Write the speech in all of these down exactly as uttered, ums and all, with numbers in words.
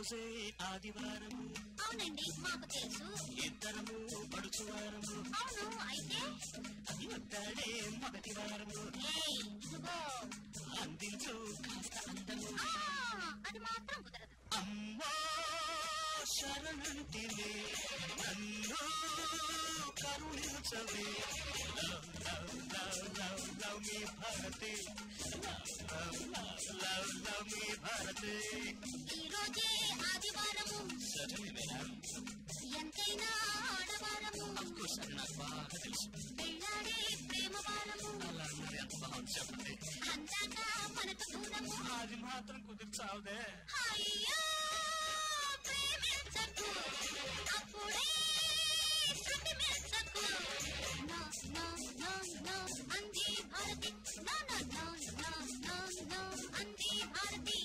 రోజే ఆదివారము. అవునండి, మాకు తెలుసు. ఇద్దరము పడుచువారము. అవును, అయితే అది వద్దాడే మొదటి వారము. అందించు కాస్త అందము. అది మాత్రం కుదరదు. అమ్మా శరణంటినే నన్ను కరుణించవే. Love love love love love మీ Bharati. Love love love love మీ భారతి. ఈ రోజే ఆదివారము. సరే మేడం. ఎంతైనా ఆడవారము. అఫ్కోర్స్ అది నాకు బాగా తెలుసు. పెళ్ళాడే ప్రేమ వారము. అలా మరి అంత బాగా చెప్పండి. అందాక మనకు దూరము. అది మాత్రం కుదిర్చావుదే. అయ్యో ప్రేమించకు, అప్పుడే శృతి మెచ్చకు. నో నో నో నో అంది Bharati. No no no no no no అంది భారతి.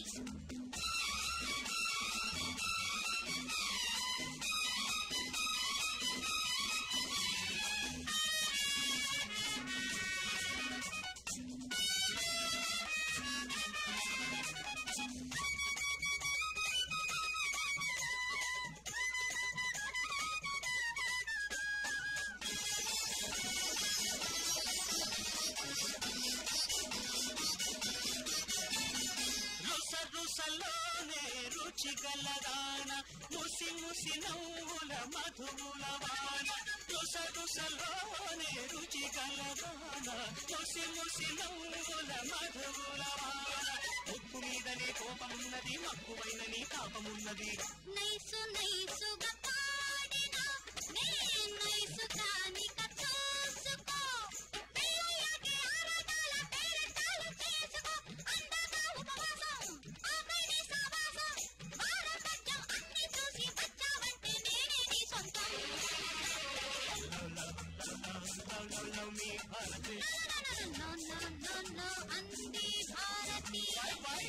రుసలోనే రుచి గలదాన ముసి ముసి నవ్వుల మధువుల వాన. రుస రుసలోనే రుచి గలదాన ముసి ముసి నవ్వుల మధువుల వాన. ఉప్పు మీదనే కోపమున్నది, మక్కువైనని కాపమున్నది. నైసు నైసుగా పాడిన నే నైసు కానిక చూసుకో. పిల్లలకి ఆరాటాల పేరెంటాలు చేసుకో. అందాక ఉపవాసం, ఆపైని సావాసం. భారతత్యం అన్ని చూసి వచ్చావంటే నేనే నీ సొంతం. Love love love love love love మీ Bharati. No no no no అంది భారతి. By by.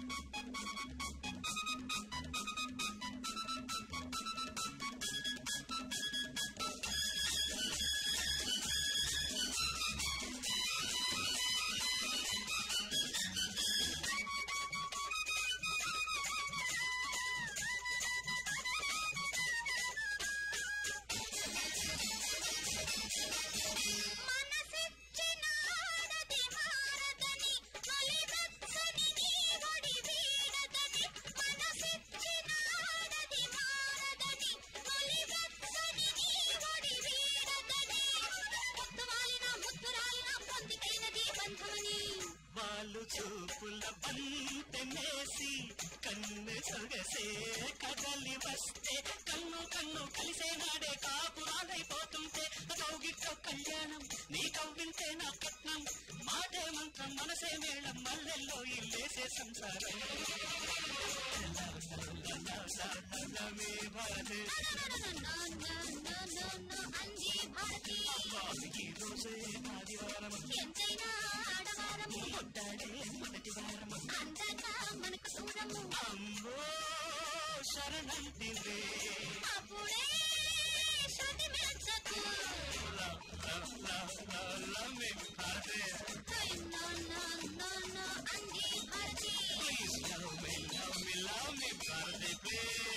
మనసిచ్చిన ఆడది మారదని, తొలి వెచ్చని నీ ఒడి వీడదని. మనసిచ్చిన ఆడది మారదని, తొలి వెచ్చని నీ ఒడి వీడదని. ముద్దువాలిన ముద్దురాలిన పొందికైనది బంధమని. వాళ్ళు చూపుల బంతెనేసి కన్ను సొగసే కదలి వస్తే. కన్ను కన్ను కలిసే నాడే కాపురాలైపోతుంటే. కౌగిట్లో కళ్యాణం నీ కవ్వింతే నా కట్నం. మాటే మంత్రం మనసే మేళం మల్లెల్లో ఇల్లేసే సంసారం. మీ Bharati. No no no no no అంది భారతి. ఈ రోజే ఆదివారం. ఎంతైనా ఆడవారము. ముద్దాడే మొదటి వారం. అందాక మనకు దూరము. అమ్మో శరణంటివే. అప్పుడే శృతి మెచ్చకు. Love love love love love మీ Bharati. No no no no అంది Bharati. Please love me, love me, love me, Bharati, please.